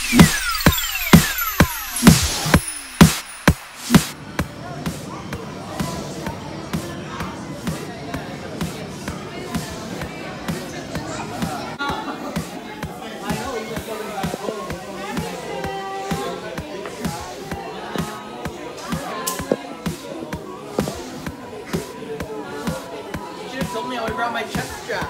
Told me I would brought my chest strap.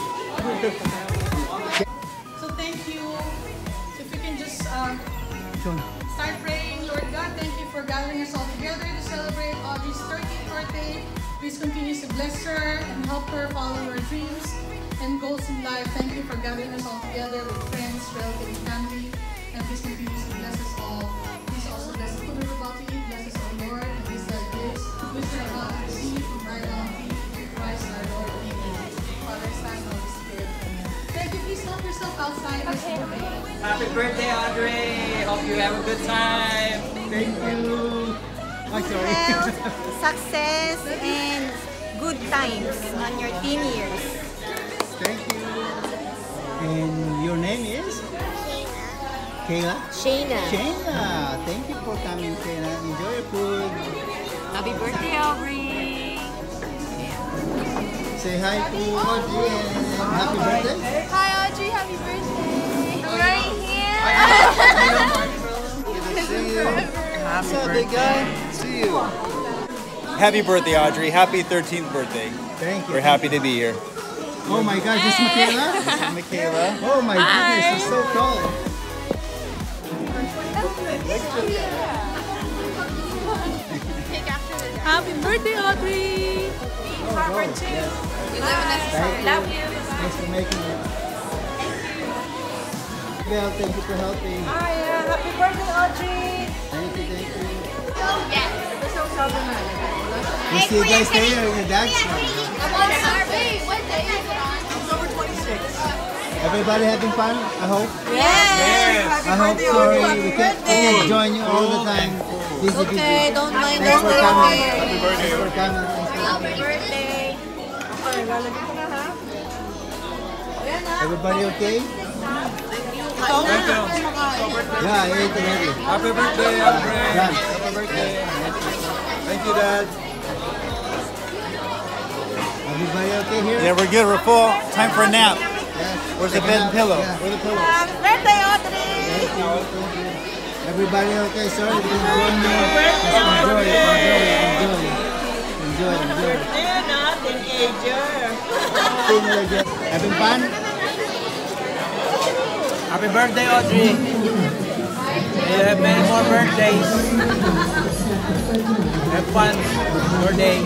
So thank you. If we can just start praying. Lord God, thank you for gathering us all together to celebrate Audrey's 13th birthday. Please continue to bless her and help her follow her dreams and goals in life. Thank you for gathering us all together with friends, relatives, and family. And please continue to bless us all. Please also bless the food we're about to eat. Bless us, O Lord, and these are gifts which we are about to receive from thy bounty. Christ our Lord. Amen. Father, Son, Holy Spirit. Amen. Thank you. Please help yourself outside. Happy birthday, Audrey! Hope you have a good time. Thank you. I'm sorry. Health, success, and good times on your teen years. Thank you. And your name is? Kayla? Shayna. Shayna. Thank you for coming, Shayna. Enjoy your food. Happy birthday, Aubrey. Say hi to Audrey and happy birthday. Hi, Audrey. Happy birthday. I'm right here. See you. What's up, big guy? See you. Happy birthday, Audrey. Happy 13th birthday. Thank you. We're happy to be here. Oh my gosh, this is Michaela? This is Michaela. Oh my goodness, you're so tall. Happy birthday, Audrey! Harvard too. You live in Thank Love you. you. Thanks for making it. Well, thank you for helping. Hi, happy birthday, Audrey. Thank you, thank you. Yes. You see you guys stay or your dad's I'm on survey. What day is it on? October 26th. Everybody having fun, I hope? Yes. I hope sorry we can't join you all the time. Busy, Okay, busy. don't mind Thanks us. for coming. Happy birthday. Thanks for coming. Happy birthday. Everybody okay? Thank you. Yeah, I ate already. Happy birthday, Audrey. Done. Happy birthday. Thank you, Dad. Everybody okay here? Yeah, we're good. We're full. Time for a nap. Yes. Where's the bed and pillow? Yeah. Where's the pillow? Happy birthday, Audrey. Thank you. Thank you. Everybody okay? Sorry, we didn't join you. Just enjoy. Having fun? Happy birthday, Audrey! May you have many more birthdays. Have fun your day.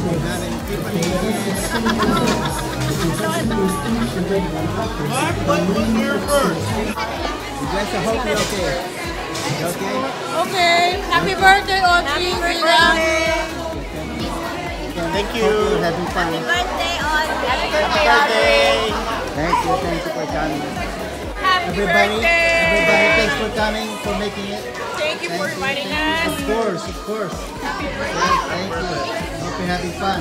You guys, I hope you're okay. You okay? Okay. Happy birthday, Audrey! Thank Hope you're having fun. Birthday, Audrey. Happy birthday, Audrey. Thank you for coming. Happy Everybody, birthday. thanks for coming, for making it. Thank you for inviting us. Of course. Happy birthday. Thank you. Hope you're having fun.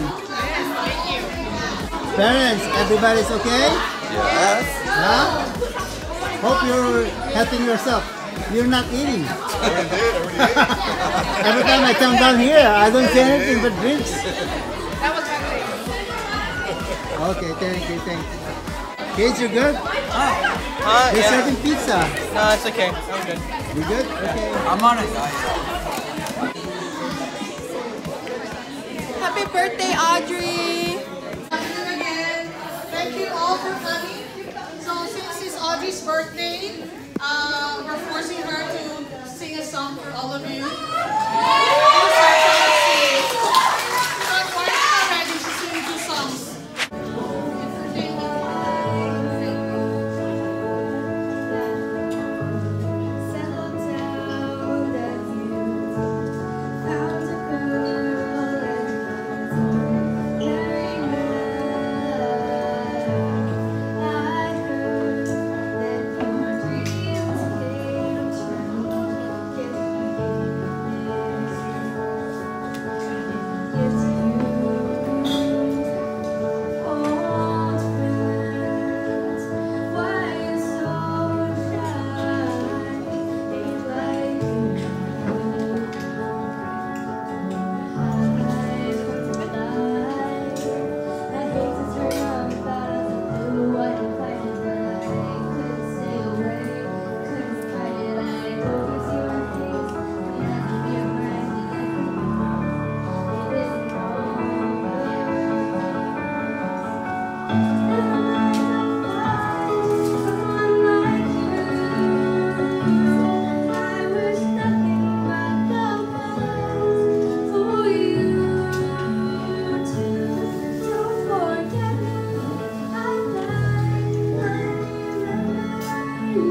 Parents, everybody's okay? Yes. Huh? Hope you're helping yourself. You're not eating. Every time I come down here, I don't see anything but drinks. That was my favorite. Okay, thank you. Kids, you good? They're Yeah. serving pizza. No, it's okay. I'm good. You good? Okay. I'm on it. Happy birthday, Audrey. Again, thank you all for coming. So since it's Audrey's birthday, we're forcing her to sing a song for all of you. So why not already? She's singing 2 songs.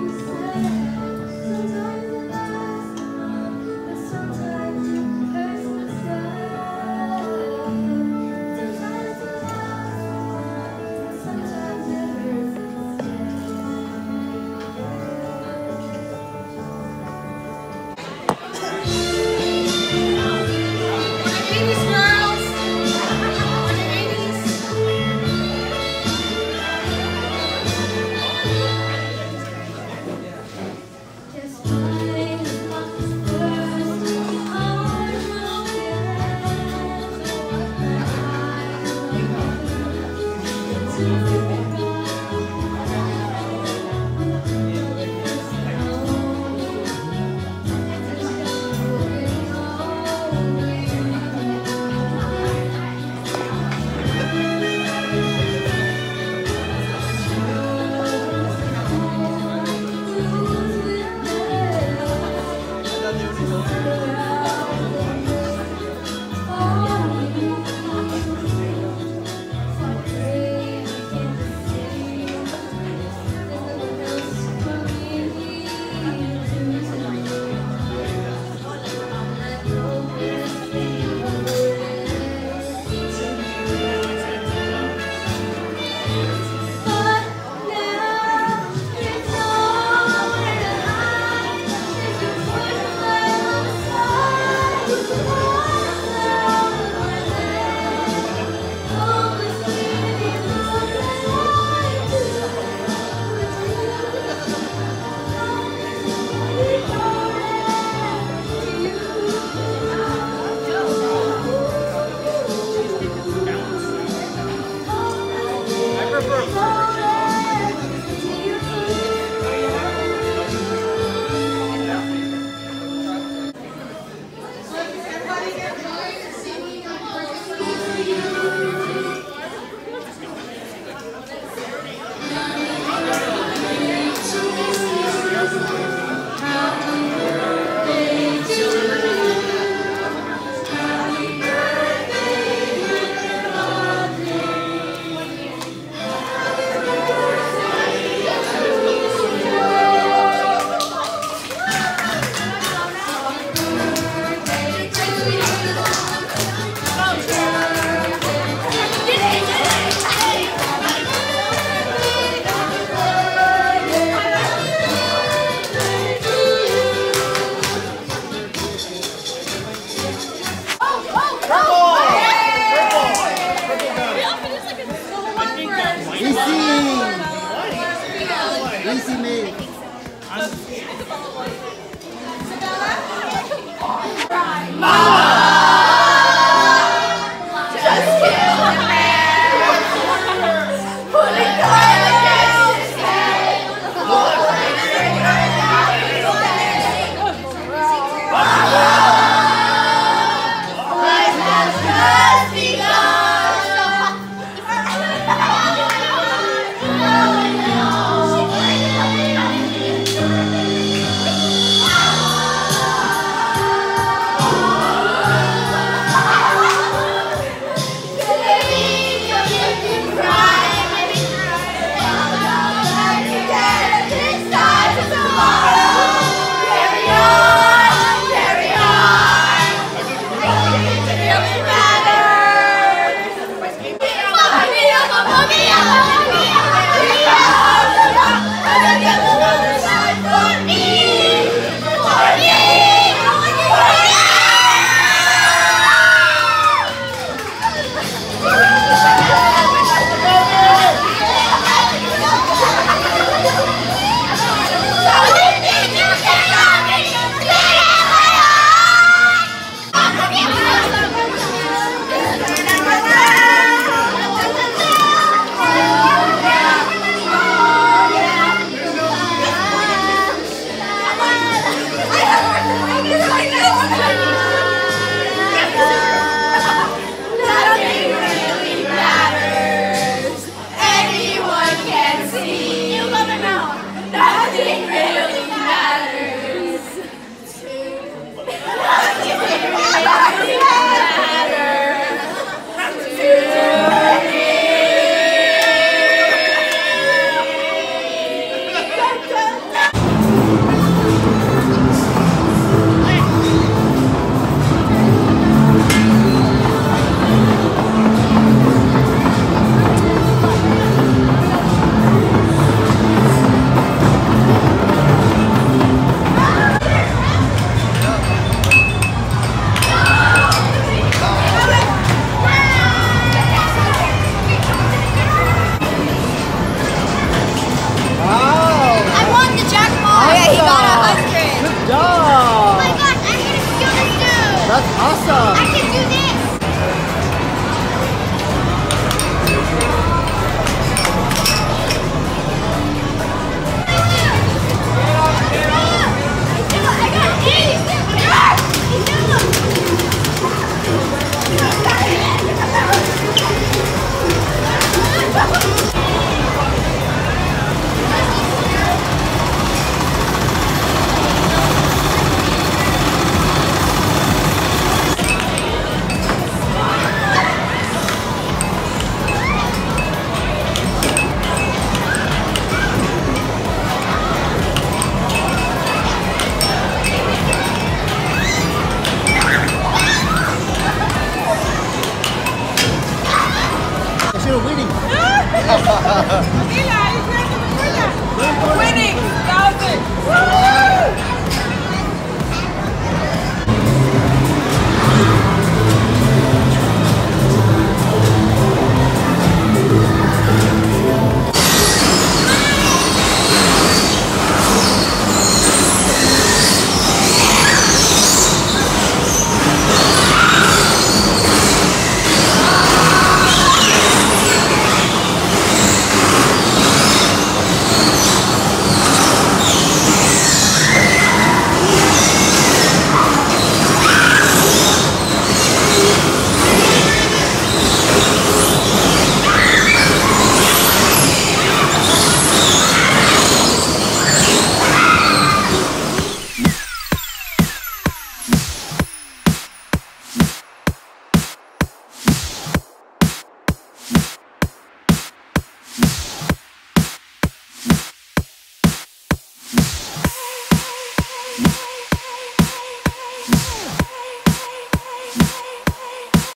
Easy made.